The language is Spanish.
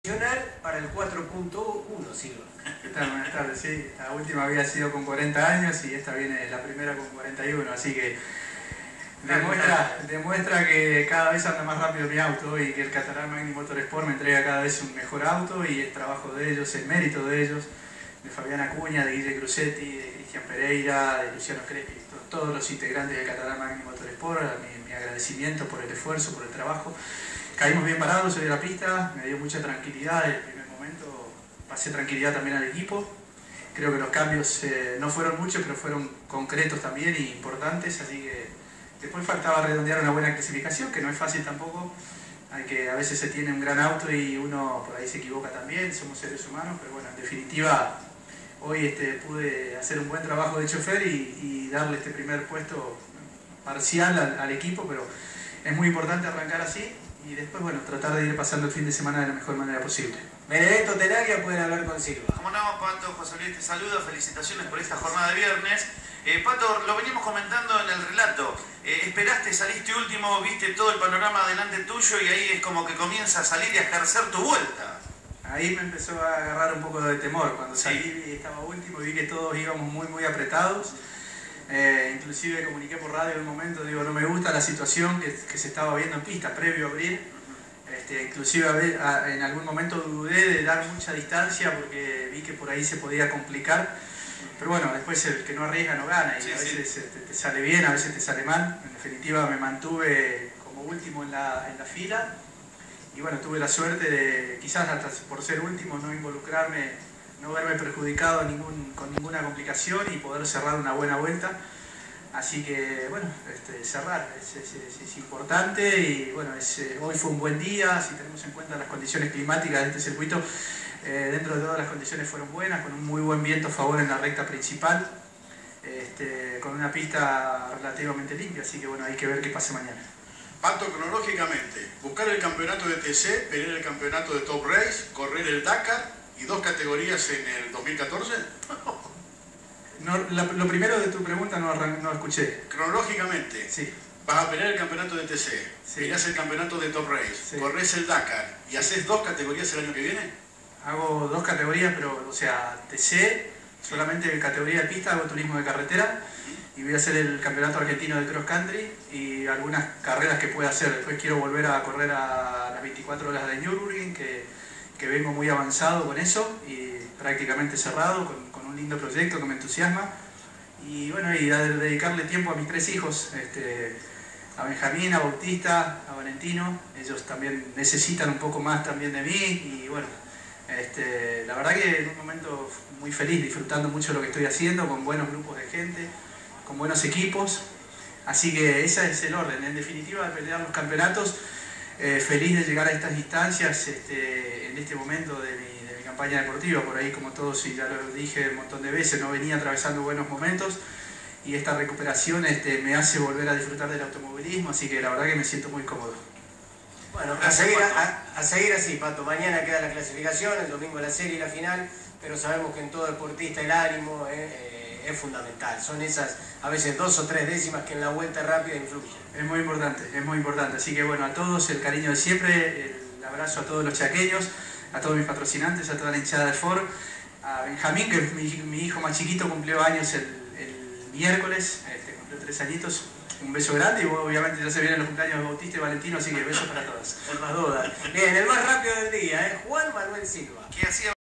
Para el 4.1, Silva. ¿Qué tal? Buenas tardes, sí. La última había sido con 40 años y esta viene la primera con 41, así que demuestra que cada vez anda más rápido mi auto y que el Catalán Magni Motorsport me entrega cada vez un mejor auto, y el trabajo de ellos, el mérito de ellos, de Fabián Acuña, de Guille Cruzetti, de Cristian Pereira, de Luciano Crespi, todos los integrantes del Catalán Magni Motorsport, mi agradecimiento por el esfuerzo, por el trabajo. Caímos bien parados sobre la pista, me dio mucha tranquilidad el primer momento, pasé tranquilidad también al equipo. Creo que los cambios no fueron muchos, pero fueron concretos también y importantes, así que después faltaba redondear una buena clasificación, que no es fácil tampoco. A veces se tiene un gran auto y uno por ahí se equivoca también, somos seres humanos, pero bueno, en definitiva hoy pude hacer un buen trabajo de chofer y darle este primer puesto parcial al equipo, pero es muy importante arrancar así. Y después, bueno, tratar de ir pasando el fin de semana de la mejor manera posible. Benedetto Tenaglia, pueden hablar con Silva. Como no, Pato, José Luis te saluda, felicitaciones por esta jornada de viernes. Pato, lo venimos comentando en el relato, esperaste, saliste último, viste todo el panorama delante tuyo y ahí es como que comienza a salir y a ejercer tu vuelta. Ahí me empezó a agarrar un poco de temor, cuando salí y estaba último y vi que todos íbamos muy apretados. Inclusive comuniqué por radio en un momento, digo, no me gusta la situación que se estaba viendo en pista previo a abrir. Inclusive en algún momento dudé de dar mucha distancia porque vi que por ahí se podía complicar, pero bueno, después el que no arriesga no gana, y a veces te sale bien, a veces te sale mal. En definitiva me mantuve como último en la fila y bueno, tuve la suerte de, quizás hasta por ser último, no involucrarme, no verme perjudicado con ninguna complicación y poder cerrar una buena vuelta. Así que bueno, cerrar es importante y bueno, hoy fue un buen día, si tenemos en cuenta las condiciones climáticas de este circuito. Dentro de todas las condiciones fueron buenas, con un muy buen viento a favor en la recta principal, con una pista relativamente limpia, así que bueno, hay que ver qué pasa mañana. Pato, cronológicamente, buscar el campeonato de TC, pelear el campeonato de Top Race, correr el Dakar y 2 categorías en el 2014. No, lo primero de tu pregunta no escuché. Cronológicamente, sí. Vas a pelear el campeonato de TC, sí. Peleas el campeonato de Top Race, sí. Corres el Dakar y haces 2 categorías el año que viene. Hago 2 categorías, pero o sea, TC, solamente categoría de pista, hago turismo de carretera y voy a hacer el campeonato argentino de cross country y algunas carreras que pueda hacer. Después quiero volver a correr a las 24 horas de Nürburgring, que vengo muy avanzado con eso y prácticamente cerrado, con un lindo proyecto que me entusiasma. Y bueno, y a dedicarle tiempo a mis 3 hijos, a Benjamín, a Bautista, a Valentino. Ellos también necesitan un poco más también de mí y bueno, la verdad que en un momento muy feliz, disfrutando mucho lo que estoy haciendo, con buenos grupos de gente, con buenos equipos. Así que ese es el orden, en definitiva, de pelear los campeonatos. Feliz de llegar a estas instancias en este momento de mi campaña deportiva. Por ahí, como todos, y ya lo dije un montón de veces, no venía atravesando buenos momentos y esta recuperación me hace volver a disfrutar del automovilismo, así que la verdad que me siento muy cómodo. Bueno, a seguir así, Pato. Mañana queda la clasificación, el domingo la serie y la final, pero sabemos que en todo deportista el ánimo es fundamental. Son esas, a veces 2 o 3 décimas que en la vuelta rápida influyen. Es muy importante. Así que bueno, a todos el cariño de siempre, el abrazo a todos los chaqueños, a todos mis patrocinantes, a toda la hinchada de Ford, a Benjamín, que es mi hijo más chiquito, cumplió años el miércoles, cumplió 3 añitos. Un beso grande y obviamente ya se vienen los cumpleaños de Bautista y Valentino, así que besos para todos. Por las dudas. Bien, el más rápido del día, Juan Manuel Silva. ¿Qué hacía?